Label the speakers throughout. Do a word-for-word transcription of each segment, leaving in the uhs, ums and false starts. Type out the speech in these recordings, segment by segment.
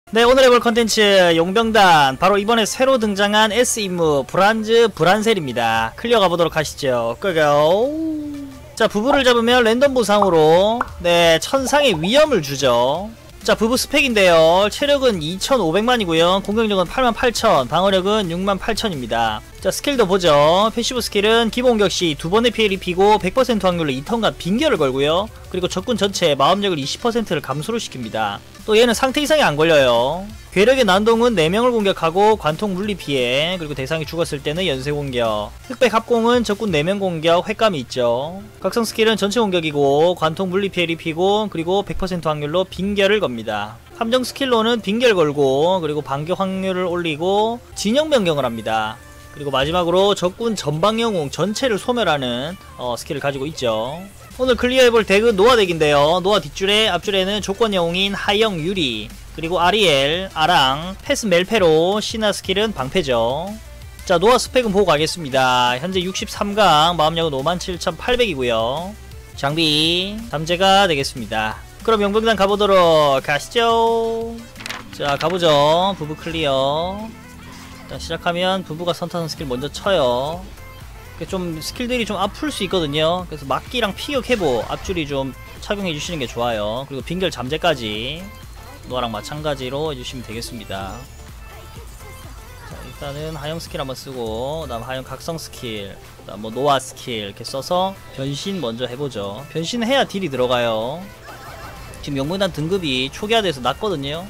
Speaker 1: 네, 오늘 해볼 컨텐츠 용병단 바로 이번에 새로 등장한 S 임무 브란즈 브란셀입니다. 클리어 가보도록 하시죠. 고고. 자, 부부를 잡으면 랜덤 보상으로 네 천상의 위험을 주죠. 자, 부부 스펙인데요, 체력은 이천오백만이고요 공격력은 팔만 팔천, 방어력은 육만 팔천입니다 자, 스킬도 보죠. 패시브 스킬은 기본 공격 시 두 번의 피해를 입히고 백 퍼센트 확률로 이 턴간 빙결을 걸고요, 그리고 적군 전체 마법력을 이십 퍼센트를 감소를 시킵니다. 또 얘는 상태 이상이 안 걸려요. 괴력의 난동은 네 명을 공격하고 관통 물리 피해, 그리고 대상이 죽었을 때는 연쇄 공격. 흑백 합공은 적군 네 명 공격, 횟감이 있죠. 각성 스킬은 전체 공격이고 관통 물리 피해를 입히고, 그리고 백 퍼센트 확률로 빙결을 겁니다. 함정 스킬로는 빙결 걸고, 그리고 반격 확률을 올리고 진영 변경을 합니다. 그리고 마지막으로 적군 전방 영웅 전체를 소멸하는 어, 스킬을 가지고 있죠. 오늘 클리어해볼 덱은 노아 덱인데요, 노아 뒷줄에 앞줄에는 조건 영웅인 하영 유리, 그리고 아리엘, 아랑, 패스 멜페로, 시나 스킬은 방패죠. 자, 노아 스펙은 보고 가겠습니다. 현재 육십삼 강, 마법력은 오만 칠천팔백이고요 장비 담제가 되겠습니다. 그럼 용병단 가보도록 가시죠. 자, 가보죠. 부부 클리어. 자, 시작하면 부부가 선타선 스킬 먼저 쳐요. 좀 스킬들이 좀 아플 수 있거든요. 그래서 막기랑 피격 회보 앞줄이 좀 착용해 주시는 게 좋아요. 그리고 빙결 잠재까지 노아랑 마찬가지로 해주시면 되겠습니다. 자, 일단은 하영 스킬 한번 쓰고, 그 다음 하영 각성 스킬, 그 다음 뭐 노아 스킬 이렇게 써서 변신 먼저 해보죠. 변신해야 딜이 들어가요. 지금 용병단 등급이 초기화돼서 낮거든요.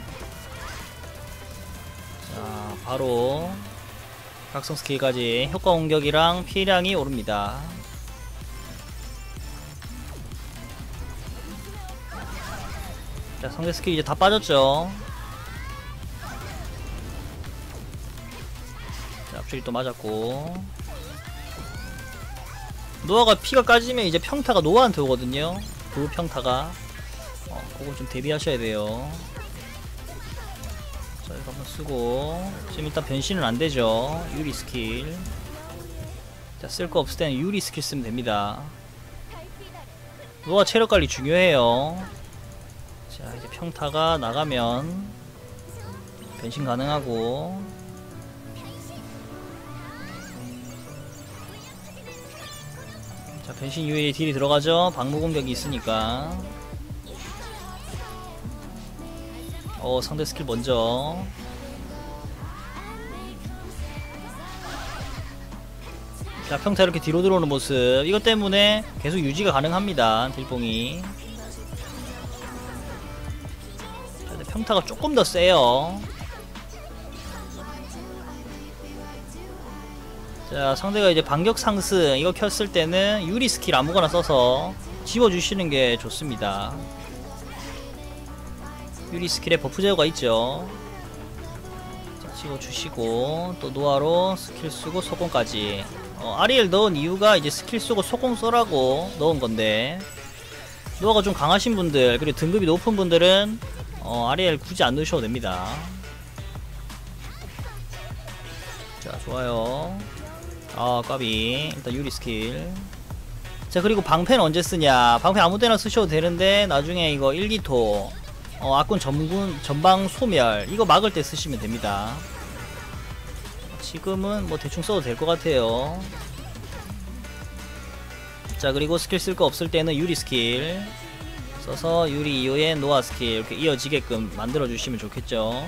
Speaker 1: 자, 바로 각성 스킬까지 효과 공격이랑 피해량이 오릅니다. 자, 상대 스킬 이제 다 빠졌죠. 자, 앞줄이 또 맞았고, 노아가 피가 까지면 이제 평타가 노아한테 오거든요. 그 평타가 어, 그거 좀 대비하셔야 돼요. 자, 이거 한번 쓰고, 지금 일단 변신은 안되죠. 유리 스킬. 자, 쓸 거 없을 때는 유리 스킬 쓰면 됩니다. 노아 체력관리 중요해요. 자, 이제 평타가 나가면 변신 가능하고, 자, 변신 이후에 딜이 들어가죠. 방무 공격이 있으니까. 어, 상대 스킬 먼저. 자, 평타 이렇게 뒤로 들어오는 모습, 이것 때문에 계속 유지가 가능합니다. 딜뽕이. 자, 근데 평타가 조금 더 세요. 자, 상대가 이제 반격 상승 이거 켰을 때는 유리 스킬 아무거나 써서 지워주시는 게 좋습니다. 유리 스킬에 버프 제어가 있죠. 자, 지워주시고, 또 노아로 스킬 쓰고 소공까지. 어, 아리엘 넣은 이유가 이제 스킬 쓰고 소공 써라고 넣은 건데, 노아가 좀 강하신 분들, 그리고 등급이 높은 분들은 어, 아리엘 굳이 안 넣으셔도 됩니다. 자, 좋아요. 아, 까비. 일단 유리 스킬. 자, 그리고 방패는 언제 쓰냐. 방패 아무데나 쓰셔도 되는데, 나중에 이거 일기토 어, 악군 전군, 전방 소멸 이거 막을 때 쓰시면 됩니다. 지금은 뭐 대충 써도 될 것 같아요. 자, 그리고 스킬 쓸 거 없을 때는 유리 스킬 써서 유리 이후에 노아 스킬 이렇게 이어지게끔 만들어 주시면 좋겠죠.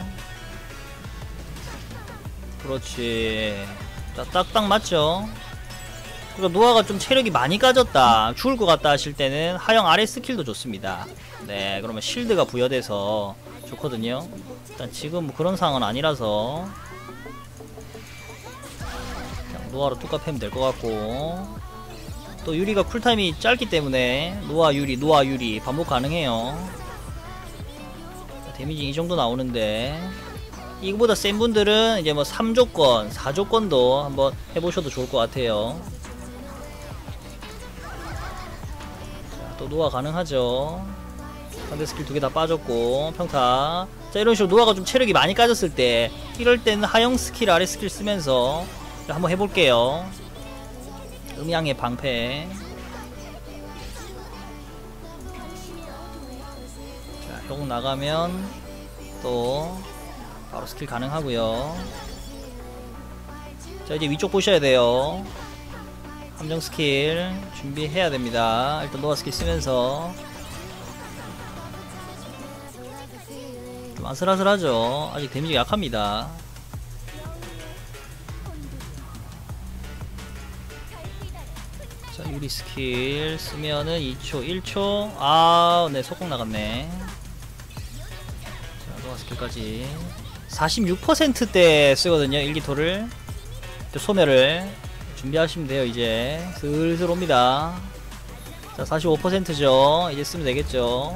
Speaker 1: 그렇지. 자, 딱딱 맞죠. 그리고 노아가 좀 체력이 많이 까졌다, 죽을 것 같다 하실 때는 하영 아래 스킬도 좋습니다. 네, 그러면 실드가 부여돼서 좋거든요. 일단 지금 뭐 그런 상황은 아니라서 그냥 노아로 뚝 패면 될 것 같고, 또 유리가 쿨타임이 짧기 때문에 노아 유리 노아 유리 반복 가능해요. 자, 데미지 이 정도 나오는데, 이거보다 센 분들은 이제 뭐 삼 조건 사 조건도 한번 해보셔도 좋을 것 같아요. 자, 또 노아 가능하죠. 상대 스킬 두 개 다 빠졌고, 평타. 자, 이런 식으로 노아가 좀 체력이 많이 까졌을 때, 이럴 때는 하영 스킬 아래 스킬 쓰면서 한번 해볼게요. 음양의 방패. 자, 효공 나가면 또 바로 스킬 가능하고요. 자, 이제 위쪽 보셔야 돼요. 함정 스킬 준비해야 됩니다. 일단 노아 스킬 쓰면서 좀 아슬아슬하죠. 아직 데미지가 약합니다. 자, 유리 스킬 쓰면은 이 초, 일 초. 아, 네, 속공 나갔네. 자, 노아 스킬까지 사십육 퍼센트대 쓰거든요, 일기토를. 소멸을 준비하시면 돼요. 이제 슬슬 옵니다. 자, 사십오 퍼센트죠. 이제 쓰면 되겠죠.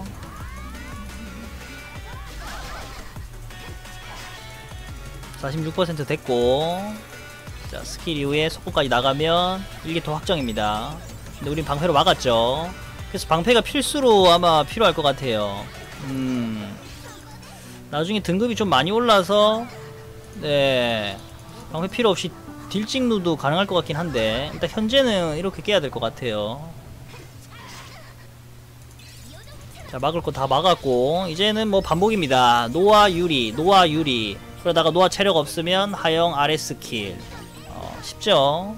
Speaker 1: 사십육 퍼센트 됐고, 자, 스킬 이후에 속공까지 나가면 일기토 확정입니다. 근데 우린 방패로 막았죠. 그래서 방패가 필수로 아마 필요할 것 같아요. 음, 나중에 등급이 좀 많이 올라서 네, 방패 필요 없이 딜찍누도 가능할 것 같긴 한데, 일단 현재는 이렇게 깨야 될 것 같아요. 자, 막을 거 다 막았고, 이제는 뭐 반복입니다. 노아 유리, 노아 유리. 그러다가 노아 체력 없으면 하영 아래 스킬. 어, 쉽죠?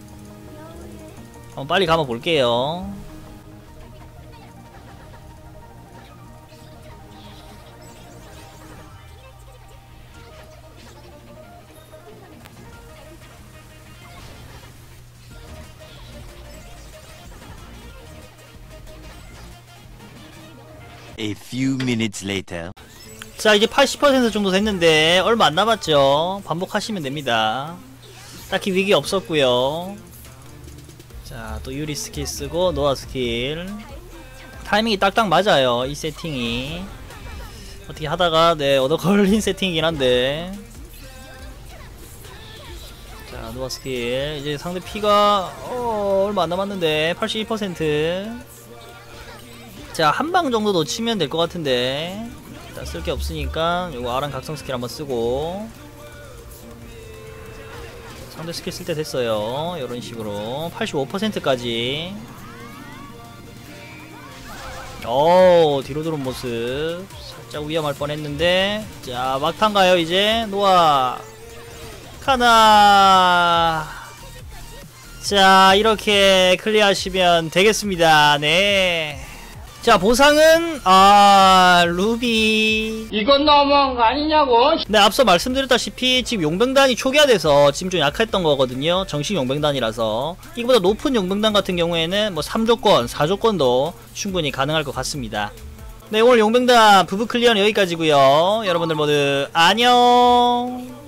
Speaker 1: 한번 빨리 가면 볼게요.
Speaker 2: A few minutes later.
Speaker 1: 자, 이제 팔십 퍼센트 정도 됐는데 얼마 안 남았죠. 반복하시면 됩니다. 딱히 위기 없었고요. 자, 또 유리 스킬 쓰고 노아 스킬 타이밍이 딱딱 맞아요. 이 세팅이 어떻게 하다가 네 얻어 걸린 세팅이긴 한데, 자, 노아 스킬 이제 상대 피가 어, 얼마 안 남았는데 팔십이 퍼센트. 자, 한 방 정도 놓치면 될 것 같은데, 일단 쓸 게 없으니까 요거 아랑 각성 스킬 한번 쓰고, 상대 스킬 쓸 때 됐어요. 요런 식으로 팔십오 퍼센트까지. 오, 뒤로 들어온 모습 살짝 위험할 뻔했는데, 자, 막탄 가요. 이제 노아 카나. 자, 이렇게 클리어하시면 되겠습니다. 네. 자, 보상은 아 루비.
Speaker 3: 이건 너무한 거 아니냐고.
Speaker 1: 네, 앞서 말씀드렸다시피 지금 용병단이 초기화돼서 지금 좀 약했던 거거든요. 정식 용병단이라서. 이거보다 높은 용병단 같은 경우에는 뭐 삼 조건, 사 조건도 충분히 가능할 것 같습니다. 네, 오늘 용병단 부부 클리어는 여기까지고요. 여러분들 모두 안녕.